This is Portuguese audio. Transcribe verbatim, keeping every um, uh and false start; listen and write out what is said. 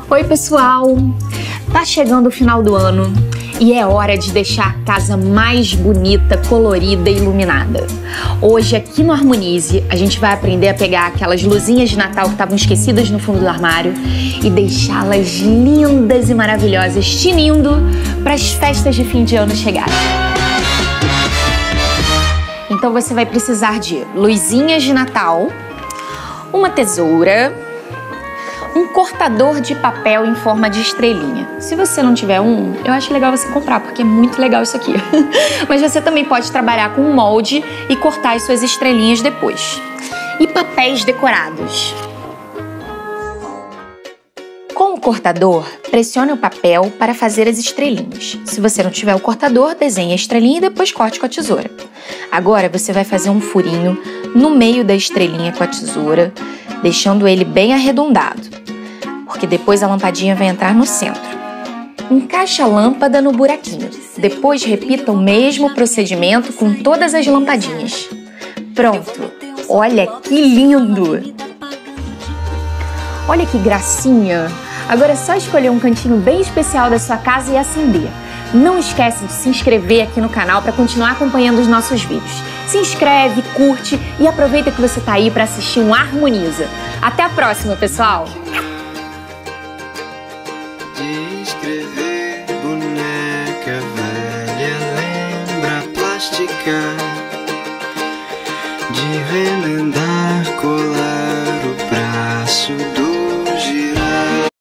Oi pessoal, tá chegando o final do ano e é hora de deixar a casa mais bonita, colorida e iluminada. Hoje aqui no Harmonize a gente vai aprender a pegar aquelas luzinhas de Natal que estavam esquecidas no fundo do armário e deixá-las lindas e maravilhosas, tinindo para as festas de fim de ano chegarem. Então você vai precisar de luzinhas de Natal, uma tesoura, um cortador de papel em forma de estrelinha. Se você não tiver um, eu acho legal você comprar, porque é muito legal isso aqui. Mas você também pode trabalhar com um molde e cortar as suas estrelinhas depois. E papéis decorados. Com o cortador, pressione o papel para fazer as estrelinhas. Se você não tiver o cortador, desenhe a estrelinha e depois corte com a tesoura. Agora você vai fazer um furinho no meio da estrelinha com a tesoura, deixando ele bem arredondado, porque depois a lampadinha vai entrar no centro. Encaixe a lâmpada no buraquinho. Depois repita o mesmo procedimento com todas as lampadinhas. Pronto! Olha que lindo! Olha que gracinha! Agora é só escolher um cantinho bem especial da sua casa e acender. Não esquece de se inscrever aqui no canal para continuar acompanhando os nossos vídeos. Se inscreve, curte e aproveita que você está aí para assistir um Harmoniza. Até a próxima, pessoal! De escrever, boneca velha lembra plástica, de remendar colar.